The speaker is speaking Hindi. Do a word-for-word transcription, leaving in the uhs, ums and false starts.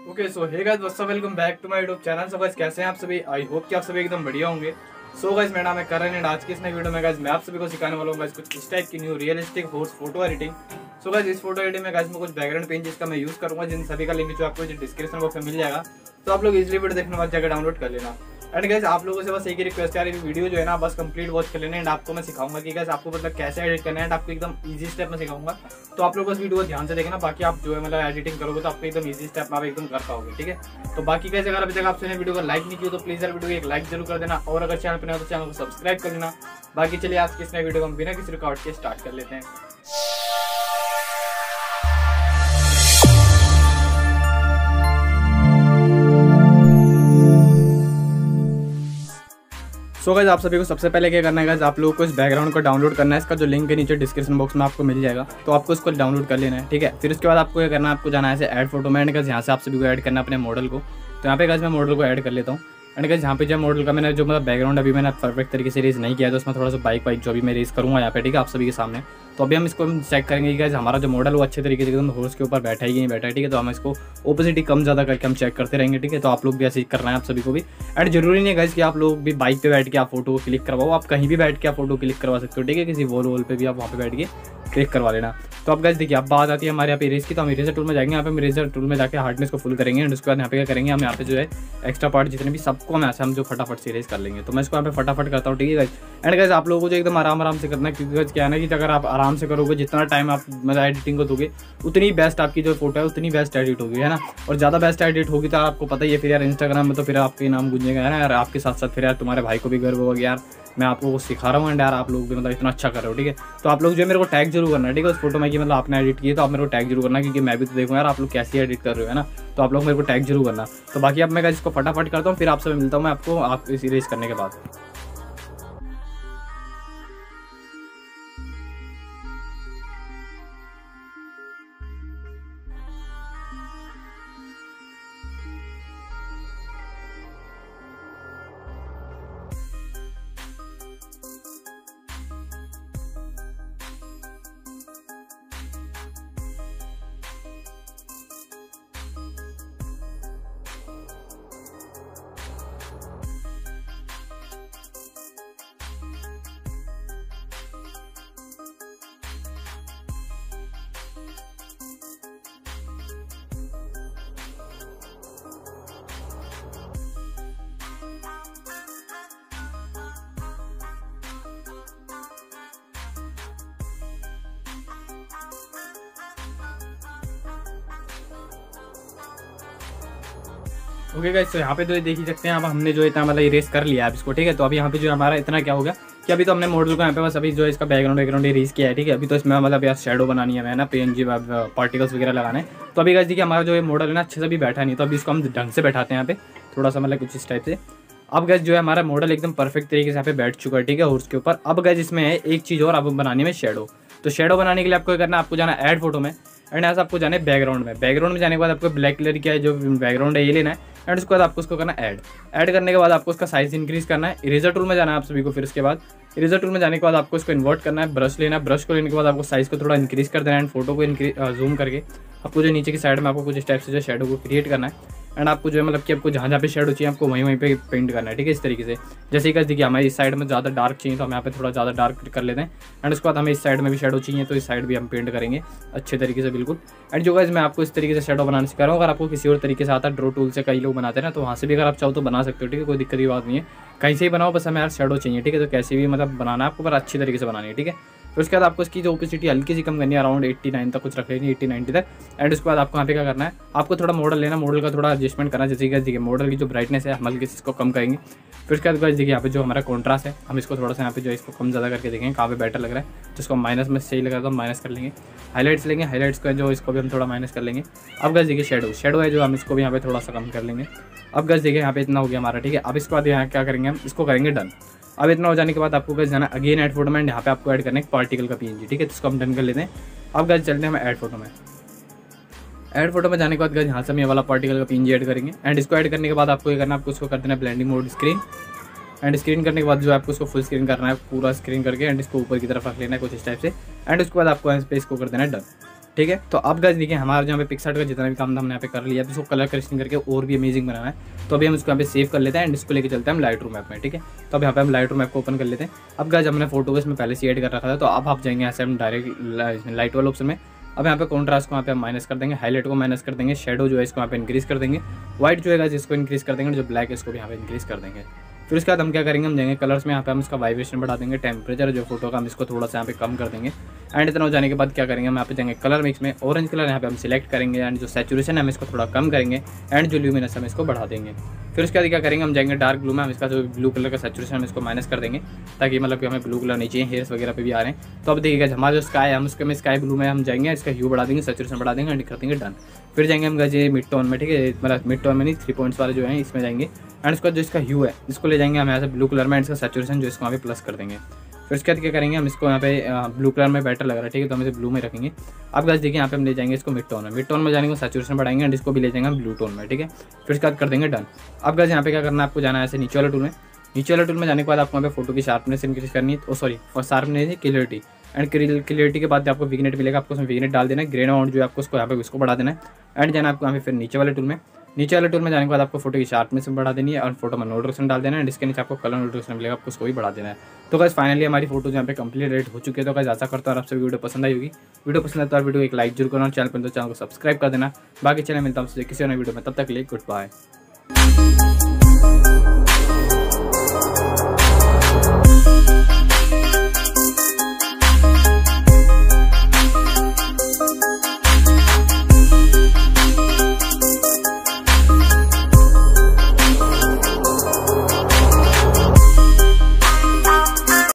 Okay so hey guys what's up, welcome back to my YouTube channel. So guys कैसे हैं आप सभी? आई होप कि आप सभी एकदम बढ़िया होंगे। सो गाइस मेरा नाम है करण एंड आज की इस नई वीडियो में गाइस मैं आप सभी को सिखाने वाला हूं गाइस कुछ इस टाइप की new realistic horse photo editing. So guys इस फोटो एडिटिंग में गाइस मैं कुछ बैकग्राउंड पेन जिसका मैं यूज करूंगा, जिन सभी का लिंक जो आपको डिस्क्रिप्शन बॉक्स में मिल जाएगा, तो आप लोग इजीली वीडियो देखने बाद जाकर डाउनलोड कर लेना। एंड गाइस आप लोगों से बस एक ही रिक्वेस्ट है, वीडियो जो है ना बस कंप्लीट वॉच कर लेना। एंड आपको मैं सिखाऊंगा कि गाइस आपको मतलब कैसे एडिट करना है, एंड आपको एकदम इजी स्टेप में सिखाऊंगा, तो आप लोग बस वीडियो को ध्यान से देखना। बाकी आप जो है मतलब एडिटिंग करोगे तो आपको एकदम इजी स्टेप में आप एकदम कर पाओगे, ठीक है। तो बाकी कैसे अगर अभी तक आपने वीडियो को लाइक नहीं किया तो प्लीज यार वीडियो को एक लाइक जरूर कर देना, और अगर चैनल पर नहीं हो तो चैनल को सब्सक्राइब कर लेना। बाकी चलिए आज की इस नई वीडियो को हम बिना किसी रुकावट के स्टार्ट कर लेते हैं। सो so गाइस आप सभी को सबसे पहले क्या करना है गाइस, आप लोगों को इस बैकग्राउंड को डाउनलोड करना है। इसका जो लिंक है नीचे डिस्क्रिप्शन बॉक्स में आपको मिल जाएगा, तो आपको इसको डाउनलोड कर लेना है, ठीक है। फिर उसके बाद आपको क्या करना है, आपको जाना है ऐसे ऐड फोटो में। एंड गाइस यहाँ से आप सभी को ऐड करना है अपने मॉडल को। तो यहाँ पे गाइस मैं मॉडल को ऐड कर लेता हूँ। एंड गाइस यहाँ पे जो मॉडल का मैंने जो मतलब बैकग्राउंड अभी मैंने परफेक्ट तरीके से रेज नहीं किया है, तो उसमें थोड़ा सा बाइक वाइक जो भी मैं रेज करूँगा यहाँ पे, ठीक है, आप सभी के सामने। तो अभी हम इसको चेक करेंगे कि गाइस हमारा जो मॉडल वो अच्छे तरीके से एकदम हॉर्स के ऊपर बैठा ही नहीं बैठा है, ठीक है। तो हम इसको ओपेसिटी कम ज़्यादा करके हम चेक करते रहेंगे, ठीक है। तो आप लोग भी ऐसे ही करना है आप सभी को भी। एंड जरूरी नहीं है गाइस कि आप लोग भी बाइक पे बैठ के आप फोटो क्लिक करवाओ, आप कहीं भी बैठ के आप फोटो क्लिक करवा सकते हो, ठीक है। किसी वॉल वॉल पे भी आप वहाँ पे बैठ के क्लिक करवा लेना। तो अब गाइस देखिए अब बात आती है हमारे यहाँ पे इरेज की। तो हम इरेजर टूल में जाएंगे, यहाँ पे हम इरेजर टूल में जाकर हार्डनेस को फुल करेंगे। एंड उसके बाद यहाँ पे क्या करेंगे, हम यहाँ पे जो है एक्स्ट्रा पार्ट जितने भी सबको हम यहाँ से हम जो फटाफट से इरेज कर लेंगे। तो मैं इसको यहाँ पे फटाफट करता हूँ, ठीक है गाइस। एंड गाइस आप लोगों को जो एकदम आराम आराम से करना है, क्योंकि गाइस क्या है ना कि अगर आप आराम से करोगे, जितना टाइम आप मतलब एडिटिंग को दोगे, उतनी बेस्ट आपकी जो फोटो है उतनी बेस्ट एडिट होगी, है ना। और ज़्यादा बेस्ट एडिट होगी तो आपको पता ही है फिर यार इंस्टाग्राम में तो फिर आपके नाम गूंजेगा, है ना यार। आपके साथ साथ फिर यार तुम्हारे भाई को भी गर्व होगा यार मैं आपको वो सिखा रहा हूँ, एंड यार आप लोग भी मतलब इतना अच्छा कर रहे हो, ठीक है। तो आप लोग जो है मेरे को टैग जरूर करना है, ठीक है, उस फोटो में कि मतलब आपने एडिट किए तो आप मेरे को टैग जरूर करना, क्योंकि मैं भी तो देखूँ यार आप लोग कैसे एडिट कर रहे हो, है ना। तो आप लोग मेरे को टैग जरूर करना। तो बाकी अब मैं इसको फटाफट करता हूँ, फिर आपसे मिलता हूँ मैं आपको आप इस इरेज करने के बाद। ओके गाइस तो यहाँ पे तो देख ही सकते हैं अब हमने जो इतना मतलब इरेज कर लिया है इसको, ठीक है। तो अभी यहाँ पे जो हमारा इतना क्या हो गया कि अभी तो हमने मॉडल को यहाँ पे बस अभी जो इसका बैकग्राउंड बैकग्राउंड इरेज किया है, ठीक है। अभी तो इसमें मतलब यार शेडो बनानी है, ना पीएनजी पार्टिकल्स वगैरह लगाने। तो अभी गाइस देखिए हमारा जो ये मॉडल है ना अच्छे से भी बैठा नहीं, तो अभी इसको हम ढंग से बैठाते हैं यहाँ पे थोड़ा सा मतलब कुछ इस टाइप से। अब गाइस जो है हमारा मॉडल एकदम परफेक्ट तरीके से यहाँ पे बैठ चुका है, ठीक है, हॉर्स के ऊपर। अब गाइस इसमें है एक चीज़ और आपको बनानी है शेडो। तो शेडो बनाने के लिए आपको करना है, आपको जाना ऐड फोटो में। एंड यहाँ से आपको जाना है बैकग्राउंड में। बैकग्राउंड में जाने के बाद आपको ब्लैक कलर का जो बैकग्राउंड है ये लेना है। एंड उसके बाद आपको उसको करना है ऐड। ऐड करने के बाद आपको उसका साइज इंक्रीज करना है। इरेजर टूल में जाना है आप सभी को। फिर उसके बाद इरेजर टूल में जाने के बाद आपको इसको इन्वर्ट करना है। ब्रश लेना है। ब्रश को लेने के बाद आपको साइज को थोड़ा इंक्रीज कर देना है। एंड फोटो को इंक्रीज जूम करके आपको जो नीचे की साइड में आपको कुछ इस टाइप से जो शेडो को क्रिएट करना है। एंड आपको जो है मतलब कि आपको जहाँ जहाँ पे शेडो चाहिए आपको वहीं वहीं पे पेंट करना है, ठीक है, इस तरीके से। जैसे कि देखिए हमारे इस साइड में ज़्यादा डार्क चाहिए तो हम यहाँ पे थोड़ा ज़्यादा डार्क कर लेते हैं। एंड उसके बाद हमें इस साइड में भी शेडो चाहिए तो इस साइड भी हम पेंट करेंगे अच्छे तरीके से, बिल्कुल। एंड जो गाइस मैं आपको इस तरीके से शेडो बनाने सिखा रहा हूँ। अगर आपको किसी और तरीके से आता है, ड्रॉ टूल से कई लोग बनाते हैं ना, तो वहाँ से भी अगर आप चाहो तो बना सकते हो, ठीक है, कोई दिक्कत की बात नहीं है। कहीं से ही बनाओ, बस हमें यार शेडो चाहिए, ठीक है। तो कैसे भी मतलब बनाना है आपको, पर अच्छी तरीके से बनानी है, ठीक है। फिर उसके बाद आपको इसकी जो ओपेसिटी हल्की सी कम करनी है, अराउंड एट्टी नाइन तक कुछ रख लेनी है, एट्टी नाइन्टी तक। एंड उसके बाद आपको यहाँ पे क्या करना है, आपको थोड़ा मॉडल लेना, मॉडल का थोड़ा एडजस्टमेंट करना। जैसे कि देखिए मॉडल की जो ब्राइटनेस है हम हल्के से इसको कम करेंगे। फिर उसके बाद देखिए यहाँ पे जो हमारा कॉन्ट्रास्ट है हम इसको थोड़ा सा यहाँ पे जो इसको कम ज़्यादा करके देखेंगे कहाँ पे बेटर लग रहा है। जिसको माइनस में सही लग रहा है तो हम माइनस कर लेंगे। हाईलाइट्स लेंगे, हाईलाइट्स का जो इसको भी हम थोड़ा माइनस कर लेंगे। अब गाइस देखिए शेडो शेडो है जो हम इसको भी यहाँ पे थोड़ा सा कम कर लेंगे। अब गाइस देखिए यहाँ पे इतना हो गया हमारा, ठीक है। अब इसके बाद यहाँ क्या करेंगे, हम इसको करेंगे डन। अब इतना हो जाने के बाद आपको गाइस जाना अगेन ऐड फोटो में। यहाँ पे आपको ऐड करना है पार्टिकल का पीएनजी, ठीक है। तो इसको हम डन कर लेते हैं। अब गाइस चलते हैं हम ऐड फोटो में। ऐड फोटो में जाने के बाद गाइस यहाँ से हम ये वाला पार्टिकल का पीएनजी ऐड करेंगे। एंड इसको ऐड करने के बाद आपको ये करना है, आपको उसको कर देना है blending mode screen. And screen करने के बाद जो आपको उसको फुल स्क्रीन करना है, पूरा स्क्रीन करके। एंड इसको ऊपर की तरफ रख लेना है कुछ इस टाइप से। एंड उसके बाद आपको इस पे इसको कर देना है डन। ठीक है। तो अब गाइस देखिए हमारा यहाँ पे पिक्सार्ट का जितना भी काम था हमने यहाँ पे कर लिया, अब इसको कलर करेक्शन करके और भी अमेजिंग बनाना है। तो अभी हम इसको यहाँ पे सेव कर लेते हैं एंड इसको लेके चलते हैं हम लाइट रूम ऐप में, ठीक है। तो अब यहाँ पे हम लाइट रूम ऐप को ओपन कर लेते हैं। अब गाइस हमने फोटो को इसमें पहले से ऐड कर रखा था, तो अब आप जाएंगे यहाँ से हम डायरेक्ट लाइट वाले ऑप्शन में। अब यहाँ पे कॉन्ट्रास्ट को यहाँ पे हम माइनस कर देंगे, हाईलाइट को माइनस कर देंगे, शेडो जो है इसको यहाँ पे इंक्रीज कर देंगे, व्हाइट जो है इसको इंक्रीज कर देंगे, जो ब्लैक है इसको भी यहाँ पे इंक्रीज कर देंगे। फिर उसके बाद हम क्या करेंगे, हम जाएंगे कलर्स में, यहाँ पे हम इसका वाइब्रेशन बढ़ा देंगे, टेम्परेचर जो फोटो का हम इसको थोड़ा सा यहाँ पे कम कर देंगे। एंड इतना हो जाने के बाद क्या करेंगे, हम यहाँ पे जाएंगे कलर मिक्स में, ऑरेंज कलर यहाँ पे हम सिलेक्ट करेंगे एंड जो सैचुरेशन है हम इसको थोड़ा कम करेंगे एंड जो ल्यूमिनस हम इसको बढ़ा देंगे। फिर उसके बाद क्या करेंगे, हम जाएंगे डार्क ब्लू में, हम इसका जो ब्लू कलर का सैचुरेशन हम इसको माइनस कर देंगे ताकि मतलब कि हमें ब्लू कलर नहीं चाहिए, हेयर्स वगैरह पे भी आ रहे हैं। तो अब देखिएगा हमारा जो स्काई है हम उसके में स्काई ब्लू में हम जाएंगे, इसका ह्यू बढ़ा देंगे, सैचुरेशन बढ़ा देंगे एंड कर देंगे डन। फिर जाएंगे हम गजे मिड टोन में, ठीक है, मतलब मिड टोन में नहीं, थ्री पॉइंट्स वाले जो है इसमें जाएंगे एंड उसका जो इसका ह्यू है इसको ले जाएंगे हम यहाँ से ब्लू कलर में एंड इसका सैचुरेशन जो इसको यहाँ पे प्लस कर देंगे। फिर उसके बाद क्या करेंगे, हम इसको यहाँ पे ब्लू कलर में बेटर लग रहा है, ठीक है, तो हम इसे ब्लू में रखेंगे। अब गाइस देखिए यहाँ पे हम ले जाएंगे इसको मिड टोन में, मिड टोन में जाने को सैचुरेशन बढ़ाएंगे एंड इसको भी ले जाएंगे हम ब्लू टोन में, ठीक है। फिर उसके बाद कर देंगे डन। अब गाइस यहाँ पे क्या करना है, आपको जाना है ऐसे नीचे वाले टूल में, नीचे वाले टूल में जाने के बाद आपको यहाँ पे फोटो की शार्पनेस इंक्रीज करनी है, ओ सॉरी और शार्पनेस है क्लियरिटी एंड क्लियरिटी के बाद आपको विग्नेट मिलेगा, आपको उसमें विग्नेट डाल देना है, ग्रेन अमाउंट जो है आपको उसको यहाँ पे इसको बढ़ा देना है एंड जाना आपको यहाँ पे फिर नीचे वाले टूल में, नीचे वाले टूल में जाने के बाद आपको फोटो की शार्पनेस बढ़ा देनी है और फोटो में नोटिफिकेशन डाल देना है, इसके नीचे आपको कलर नोटिफिकेशन मिलेगा, आपको उसको भी बढ़ा देना है। तो गाइस फाइनली हमारी फोटो यहाँ पे कंप्लीट रेड हो चुकी है। तो गाइस आशा करता हूँ आप सभी वीडियो पसंद आई होगी। वीडियो पसंद है तो वीडियो एक लाइक जरूर करना, चैनल पर तो चैनल को सब्सक्राइब कर देना। बाकी चैनल मिलता हूँ किसी और नई वीडियो में, तब तक के लिए गुड बाय।